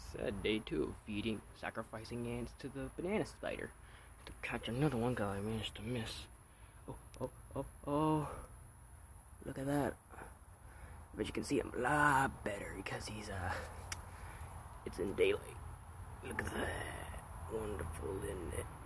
Said day 2 of feeding, sacrificing ants to the banana spider. To catch another one guy, I managed to miss. Oh. Look at that. But you can see him a lot better because it's in daylight. Look at that. Wonderful, isn't it?